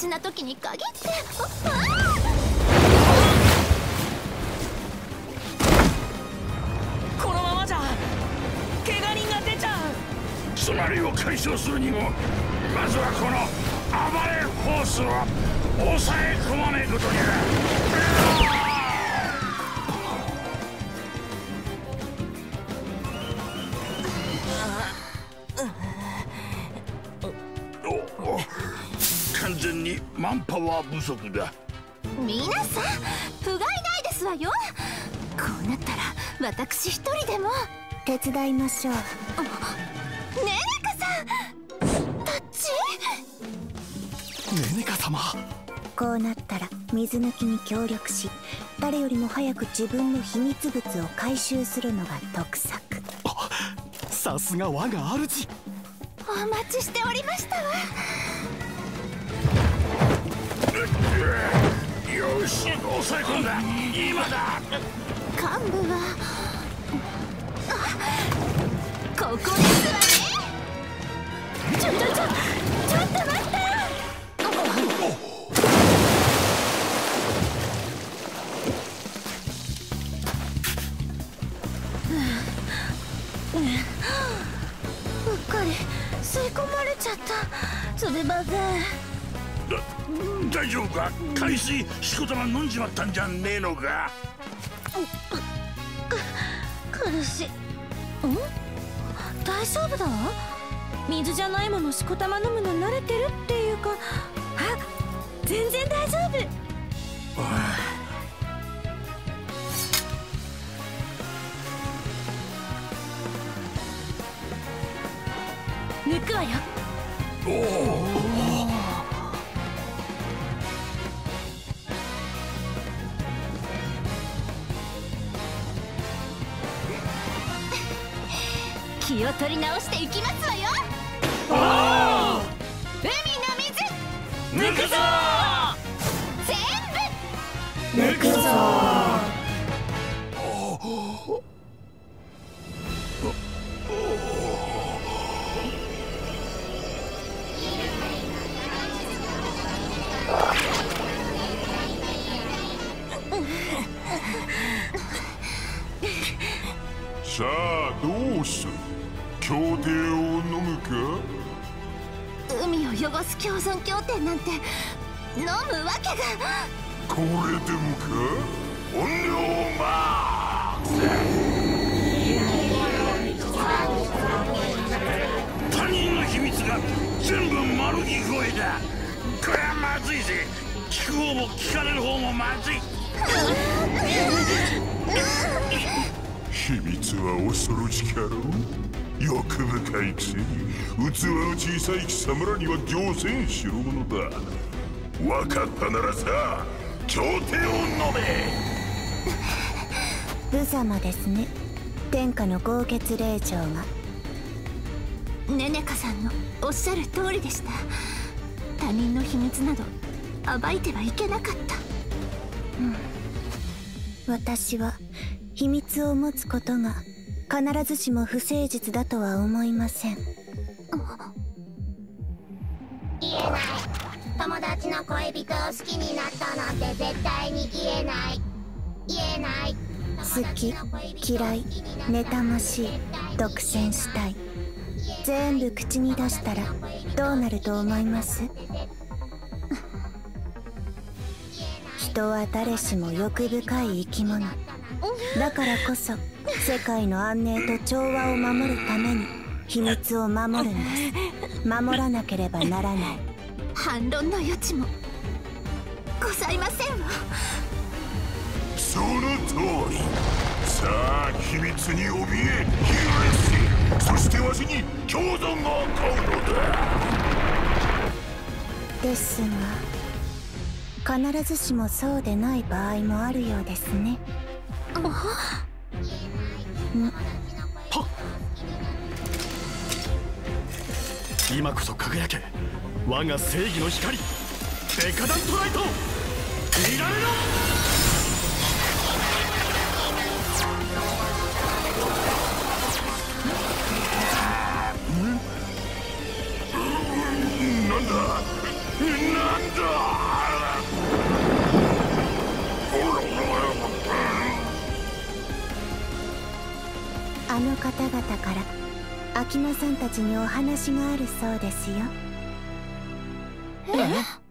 事な時に限って。 このままじゃ怪我人が出ちゃう。 詰まりを解消するにもまずはこの暴れホースを抑え込まねえことには。完全にマンパワー不足だ。 皆さん不甲斐ないですわよ。こうなったら私一人でも手伝いましょう。 ねねかさんタッチ。 ねねか様、 こうなったら水抜きに協力し、誰よりも早く自分の秘密物を回収するのが得策。 さすが我が主。 お待ちしておりましたわ。 よし、抑え込んだ。今だ。 幹部はここですわね。ちょっと待った。うっかり吸い込まれちゃった。すみません。 大丈夫か？海水しこたま飲んじまったんじゃねえのか？ 苦しい。大丈夫だわ。水じゃないものしこたま飲むの慣れてるっていうか、全然大丈夫。抜くわよ。気を取り直していきますわよ。海の水抜くぞ全部抜くぞ。 さあどうする？協定を飲むか？ 海を汚す共存協定なんて飲むわけが。 これでもか？音量マックス。他人の秘密が全部丸聞こえだ。これはまずいぜ。聞く方も聞かれる方もまずい。 秘密は恐ろしかろう。欲深いくせに器の小さい貴様らには乗船しろものだ。分かったならさ、協定を飲め。 無様ですね、天下の豪傑令嬢が。 ねねかさんのおっしゃる通りでした。他人の秘密など暴いてはいけなかった。 私は秘密を持つことが必ずしも不誠実だとは思いません。 言えない。友達の恋人を好きになったなんて絶対に言えない。 好き、嫌い、妬ましい、独占したい、全部口に出したらどうなると思います？人は誰しも欲深い生き物だからこそ、世界の安寧と調和を守るために秘密を守るんです。守らなければならない。 反論の余地もございませんわ。 その通り。さあ秘密に怯え許し、そしてわしに共存が起こるのだ。 ですが必ずしもそうでない場合もあるようですね。 今こそ輝け、我が正義の光、デカダントライト、見られろ。 なんだ方々から秋乃さんたちにお話があるそうですよ。 え？